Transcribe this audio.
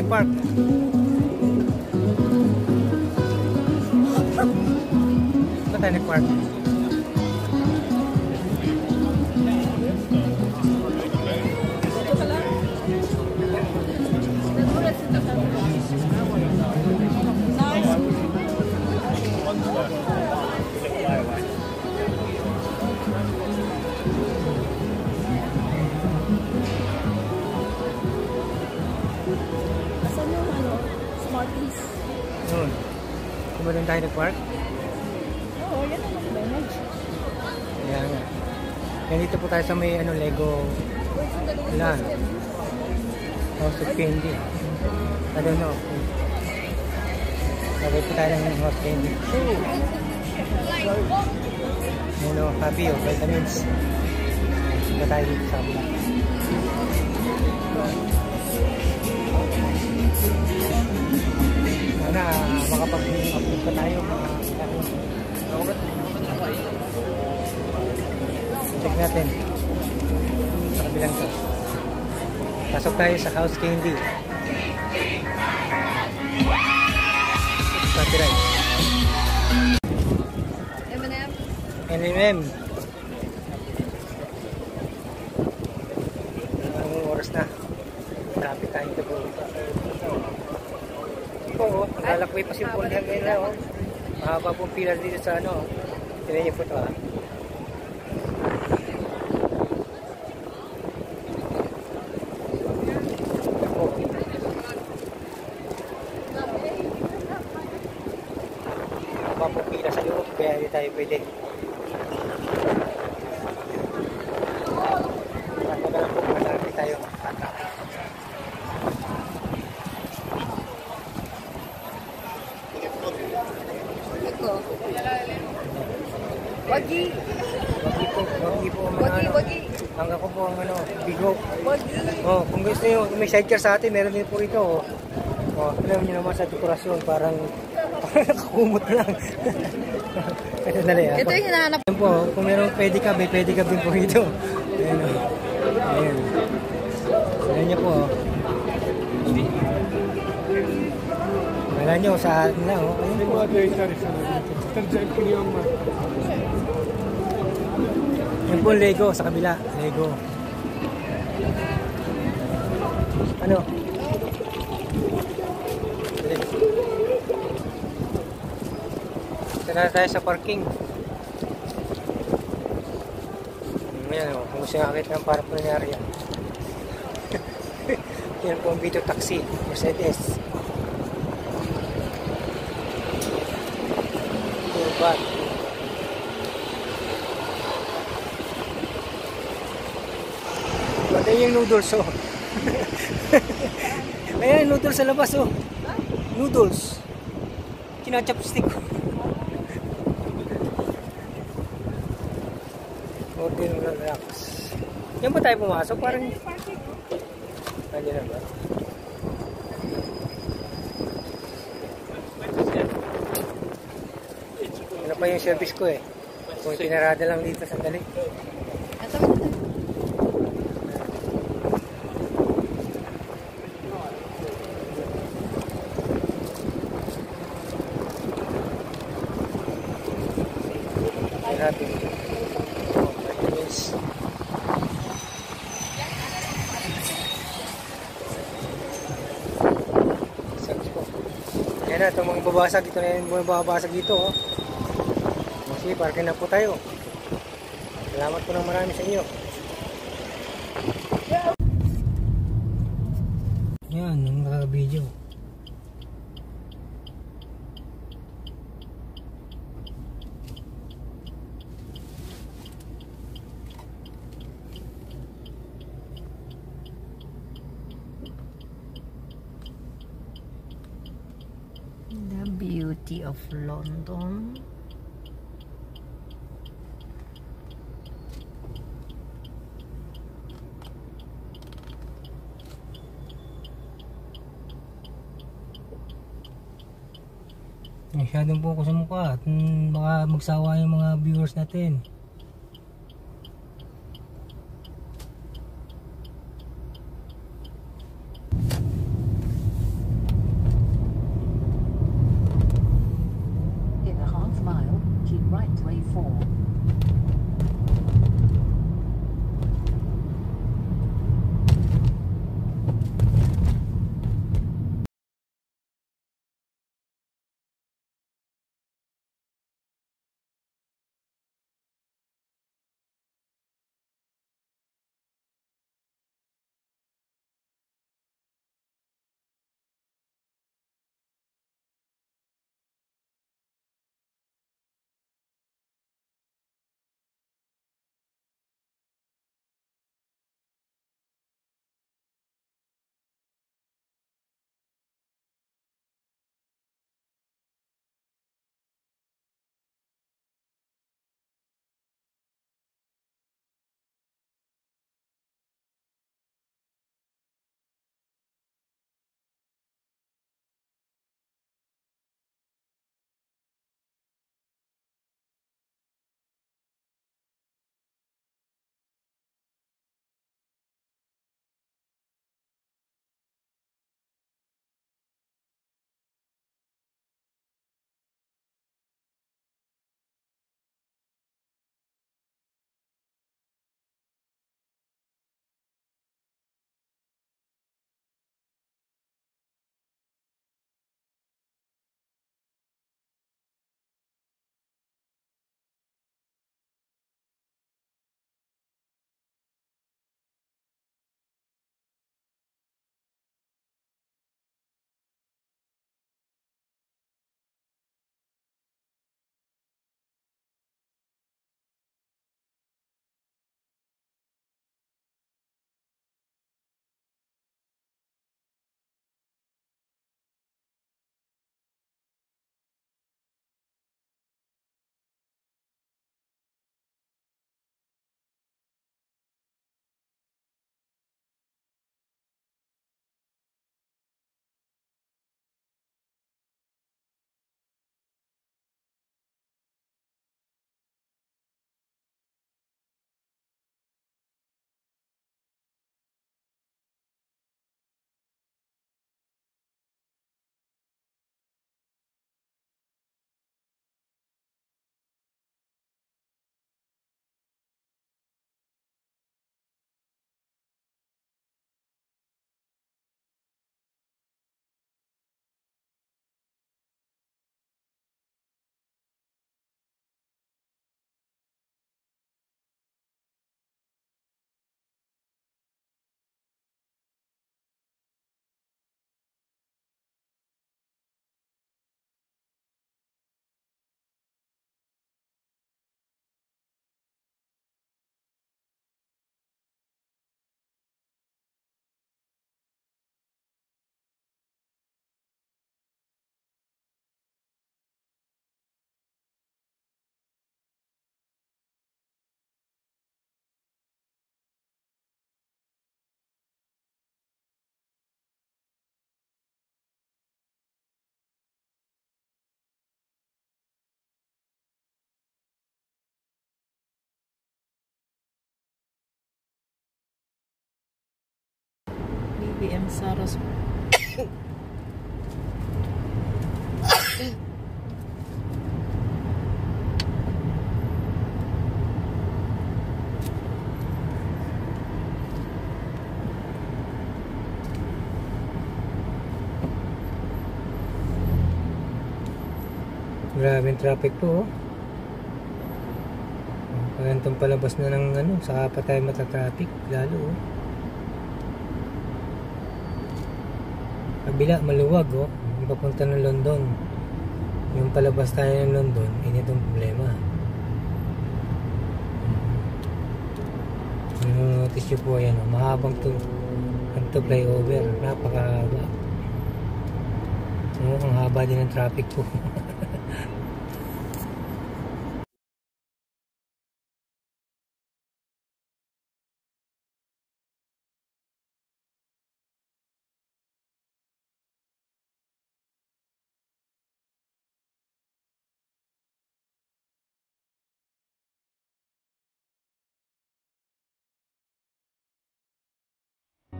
nag-park? Saan tayo nag-park? Saan yung ano? Smarties? Noon. Kung ba doon tayo nag-park? Oo, yan ang McDonald's. Kaya nga. Ganito po tayo sa may ano, Lego Land. House of Candy. I don't know. Sabay po tayo ng House of Candy. Ano, happy o, vitamins. Sika tayo dito sa abla. Sana makapag-upload pa tayo. Check natin sa kabilang to. Pasok tayo sa House Candy. Copyright. M&M? M&M. Anong oras na? Traffic tayo ito po. Oo, naglalakbay pa si Paul ngayon na. Oh. Mahaba pong pila dito sa ano. Tignan niyo po ito ha. Mahaba pong pila sa loob kaya hindi tayo pwede. Matagalan po malaki tayo. Wagi. Wagi po ang mga Wagi, ano. wagi. Hanggang ko po ang ano, bigo. Wagi. Oh, kung gusto niyo, kung may sidecar sa atin, meron din po ito. Oh, oh alam niyo naman sa dekorasyon, parang nakakumot lang. Ito dali ha. Ito yung hinahanap. Ayan po, kung meron pedicab, may pedicab din po ito. Ayan o. Ayan. Ayan niyo po. Wala niyo sa atin na. Oh. Ayan po. Ayan po Lego sa kabila. Lego. Ano? Tara tayo sa parking. Ayan o, kung gusto nakakita ng parang nangyari yan. Yan po ang Vito Taxi, Mercedes. Urban. Ayan yung noodles o. Ayan yung noodles sa labas o. Noodles. Kinachopstick ko. Order ng relax. Yan ba tayo pumasok? Parang... Nandiyan na ba? Ano pa yung service ko eh. Kung pinarada lang dito sandali. Natin. Yan na, itong mga babasag, ito na yung mga babasag dito. Oh. Sige, parking na po tayo. Salamat po ng marami sa inyo. Yan, yung naka-video. The beauty of London. Masyadong focus sa mukha at baka magsawa yung mga viewers natin. PM Saros. Grabe yung traffic po, oh. Pagantong palabas na ng ano, saka pa tayo matatraffic lalo, oh. Kabila, maluwag, oh. Yung papunta ng London. Yung palabas tayo ng London, yun itong problema. Notice nyo po yan, oh. Mahabang to flyover. Napakahaba. Oh, ang haba din ng traffic po.